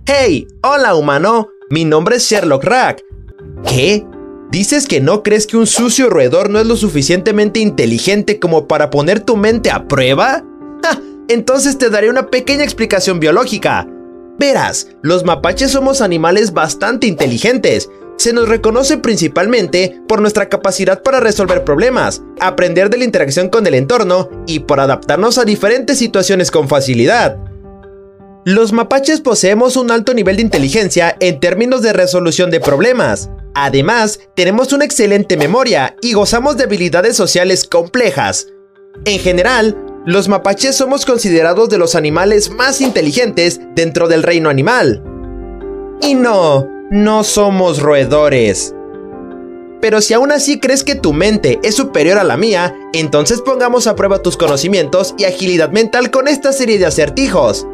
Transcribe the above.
Hey, hola humano, mi nombre es Sherlock Rack. ¿Qué? ¿Dices que no crees que un sucio roedor no es lo suficientemente inteligente como para poner tu mente a prueba? ¡Ja! Entonces te daré una pequeña explicación biológica. Verás, los mapaches somos animales bastante inteligentes. Se nos reconoce principalmente por nuestra capacidad para resolver problemas, aprender de la interacción con el entorno y por adaptarnos a diferentes situaciones con facilidad. Los mapaches poseemos un alto nivel de inteligencia en términos de resolución de problemas. Además, tenemos una excelente memoria y gozamos de habilidades sociales complejas. En general, los mapaches somos considerados de los animales más inteligentes dentro del reino animal. Y no somos roedores. Pero si aún así crees que tu mente es superior a la mía, entonces pongamos a prueba tus conocimientos y agilidad mental con esta serie de acertijos.